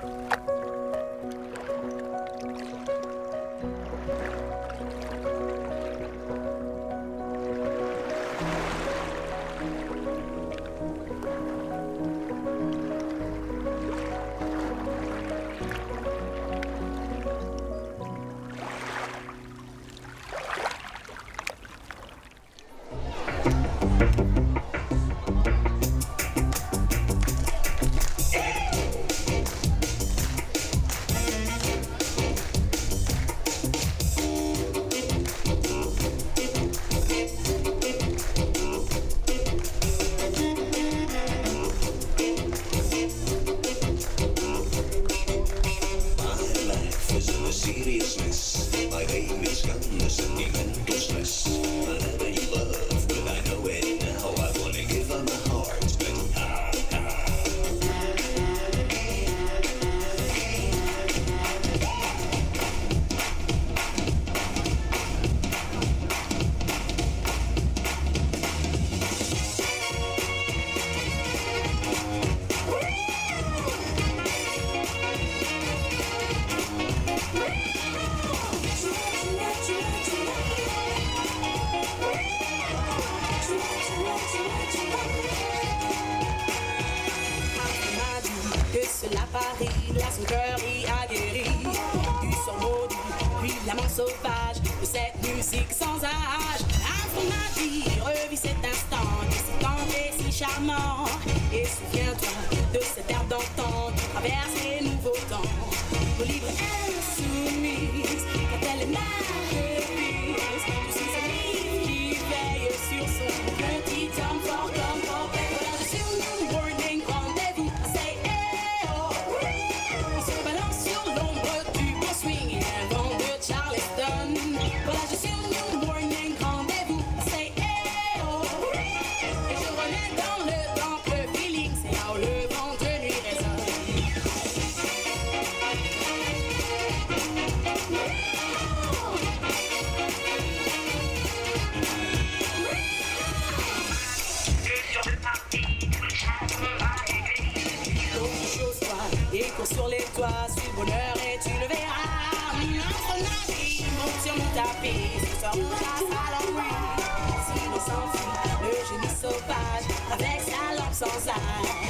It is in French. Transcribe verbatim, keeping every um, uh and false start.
son cœur y a guéri du son maudit, puis l'amant sauvage de cette musique sans âge. Après ma vie, revis cet instant qui si tendre et si charmant. Et souviens-toi de cette herbe d'antan qui traverse les nouveaux temps. Nos livres insoumises, quand elle est malheureuse, tous ces amis qui veillent sur son petit homme fort comme Popeye. Voilà, je suis au morning rendez-vous, say hey oh. On se balance sur l'ombre du beau swing et un vent de Charleston. Voilà, je suis au morning rendez-vous, say hey oh. Et je remets dans le temple feeling, c'est là où le vent de nuit résonne. Et cours sur les toits, suis le bonheur et tu le verras. Entre navires, monte sur mon tapis, ce soir on chasse à la nuit. Si l'on s'enfuit, le génie sauvage, avec sa lampe sans âge.